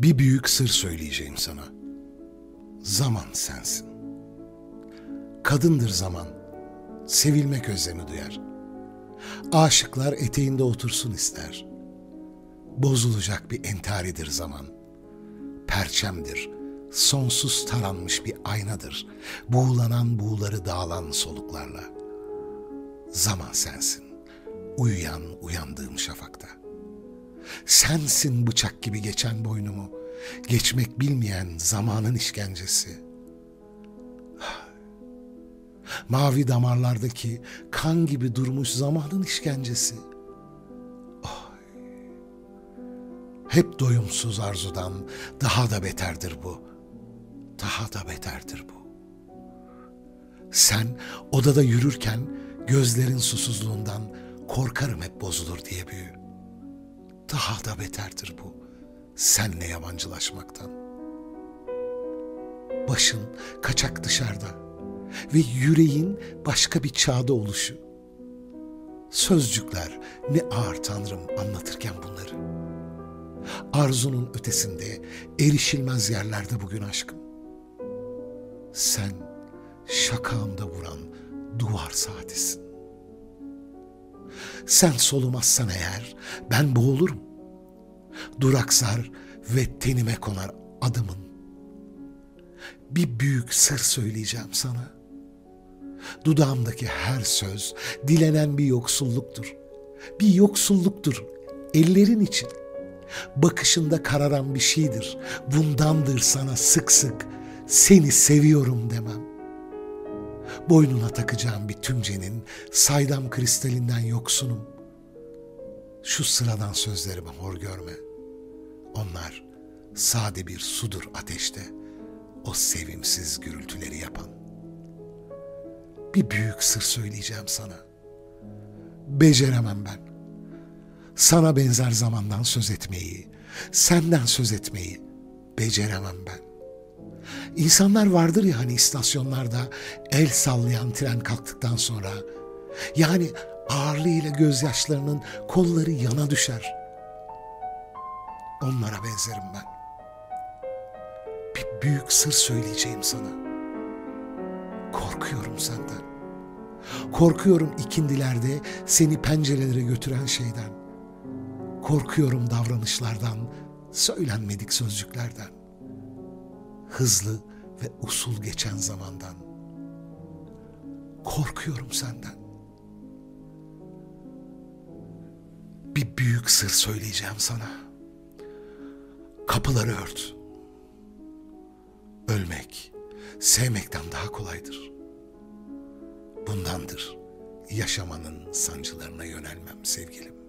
Bir büyük sır söyleyeceğim sana. Zaman sensin. Kadındır zaman. Sevilmek özlemi duyar. Aşıklar eteğinde otursun ister. Bozulacak bir entaridir zaman. Perçemdir, sonsuz taranmış bir aynadır. Buğulanan buğuları dağılan soluklarla. Zaman sensin, uyuyan uyandığım şafakta. Sensin bıçak gibi geçen boynumu, geçmek bilmeyen zamanın işkencesi. Mavi damarlardaki kan gibi durmuş zamanın işkencesi. Hep doyumsuz arzudan daha da beterdir bu. Daha da beterdir bu. Sen odada yürürken gözlerin susuzluğundan korkarım hep bozulur diye büyü. Daha da beterdir bu senle yabancılaşmaktan. Başın kaçak dışarıda ve yüreğin başka bir çağda oluşu. Sözcükler ne ağır Tanrım anlatırken bunları. Arzunun ötesinde erişilmez yerlerde bugün aşkım. Sen şakağımda vuran duvar saatisin. Sen solumazsan eğer ben boğulurum. Duraksar ve tenime konar adımın. Bir büyük sır söyleyeceğim sana. Dudağımdaki her söz dilenen bir yoksulluktur. Bir yoksulluktur ellerin için. Bakışında kararan bir şeydir. Bundandır sana sık sık seni seviyorum demem. Boynuna takacağım bir tümcenin saydam kristalinden yoksunum. Şu sıradan sözlerimi hor görme. Onlar sade bir sudur ateşte, o sevimsiz gürültüleri yapan. Bir büyük sır söyleyeceğim sana. Beceremem ben. Sana benzer zamandan söz etmeyi, senden söz etmeyi beceremem ben. İnsanlar vardır ya hani istasyonlarda el sallayan tren kalktıktan sonra, yani ağırlığıyla gözyaşlarının kolları yana düşer. Onlara benzerim ben. Bir büyük sır söyleyeceğim sana. Korkuyorum senden. Korkuyorum ikindilerde seni pencerelere götüren şeyden. Korkuyorum davranışlardan, söylenmedik sözcüklerden. Hızlı ve usul geçen zamandan. Korkuyorum senden. Bir büyük sır söyleyeceğim sana. Kapıları ört. Ölmek, sevmekten daha kolaydır. Bundandır yaşamanın sancılarına yönelmem sevgilim.